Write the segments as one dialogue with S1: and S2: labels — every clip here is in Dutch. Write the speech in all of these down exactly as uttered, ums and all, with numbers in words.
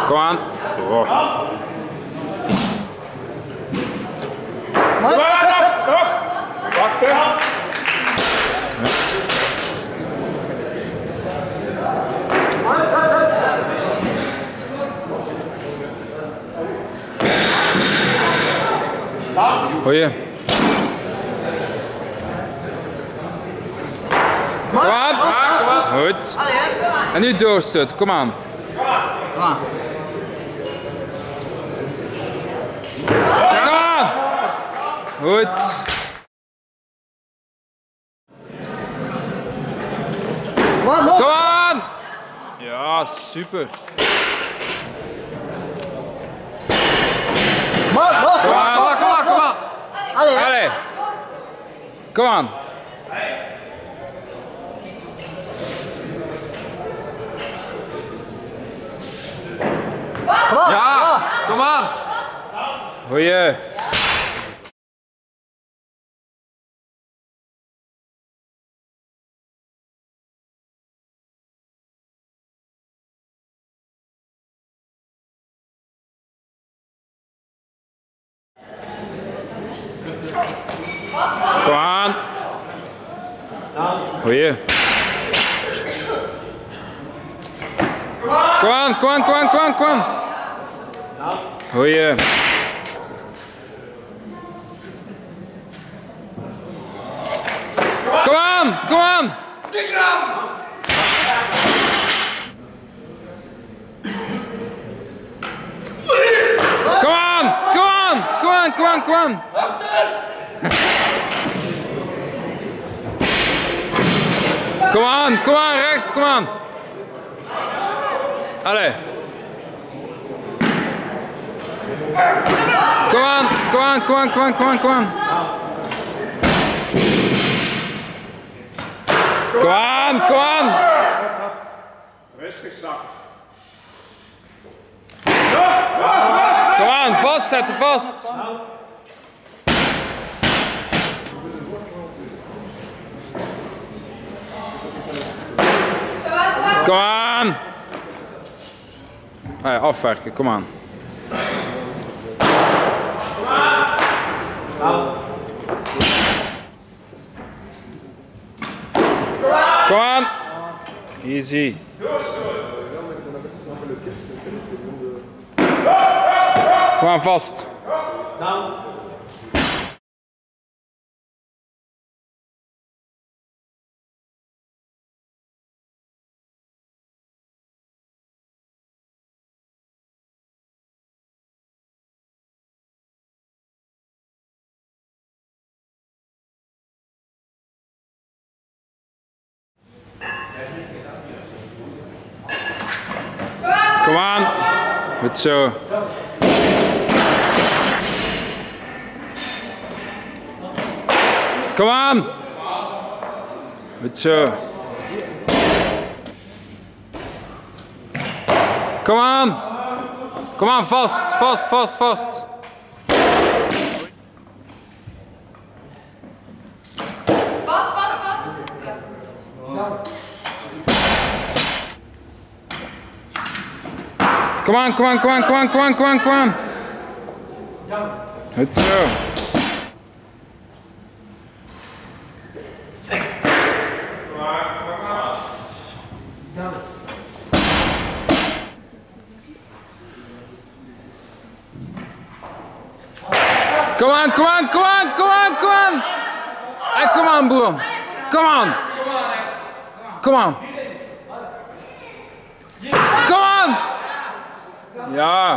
S1: Kom aan. Oh.
S2: Kom aan, nog, nog. Wacht, hè.
S1: Goeie. Kom aan. Goed. En nu doorstoot. Kom aan.
S3: Kom aan.
S1: Kom aan. Goed. Kom aan. Ja, super.
S3: Kom aan.
S1: Kom aan, kom aan, kom aan.
S3: Allee, hè.
S1: Allee. Kom aan.
S3: Kom aan.
S1: Ja, kom aan. Goeie. Kom aan. Goeie. Kom aan, kom aan, kom aan, kom aan, kom aan. Goeie. Kom aan, kom aan. Kom aan, kom aan, kom aan, kom aan, kom aan. Kom aan, kom aan, recht, kom aan. Allee. Kom aan, kom aan, kom aan, kom aan, kom aan, kom aan. Kom aan, kom aan.
S2: Rustig zak.
S1: Kom aan, vastzetten, vast. Kom aan. Ah ja, afwerken, kom aan. Kom aan. Easy. Kom aan, vast. Kom aan. Goed zo. Kom aan. Goed zo. Kom aan. Kom aan, vast, vast, vast, vast.
S4: Vast, vast, vast. Ja.
S1: Kom aan, kom aan, kom aan, kom aan, kom aan, kom aan, kom aan. Goed zo. Kom aan, kom aan, kom aan, kom aan, kom aan. En kom aan, Bron. Kom aan. Kom aan. Kom aan. Ja.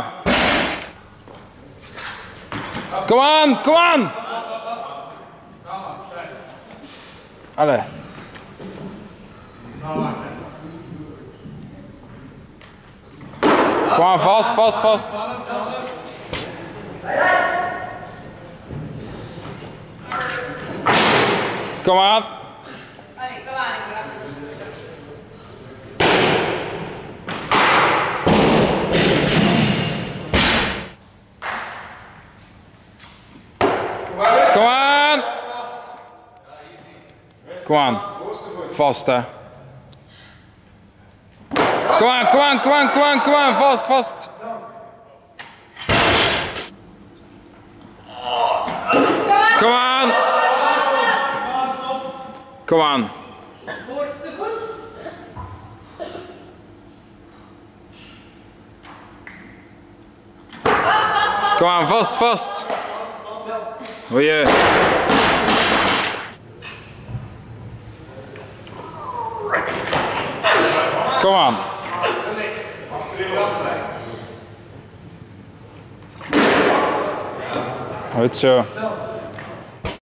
S1: Kom aan, kom aan. Allee. Kom aan, vast, vast, vast. Kom aan.
S4: Allee, kom aan, ik
S1: Kom aan. Kom aan. Vast, hè. Kom aan, kom aan, kom aan, kom aan, kom aan. Vast, vast. Kom aan. Kom aan.
S4: Voorste voet. Vast, vast, vast.
S1: Kom aan, vast, vast. Goeie. Kom aan. Goed zo.